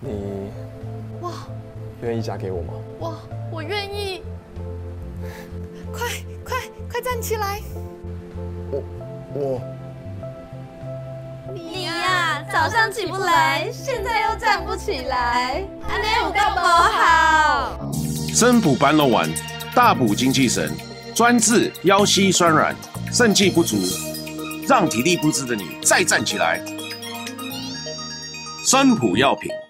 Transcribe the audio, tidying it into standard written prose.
你哇， 愿意嫁给我吗？ 我愿意。快站起来！ 我你呀，早上起不来，现在又站不起来，安内有够不好。 生补斑龙丸，大补精气神，专治腰膝酸软、肾气不足，让体力不支的你再站起来。生补药品。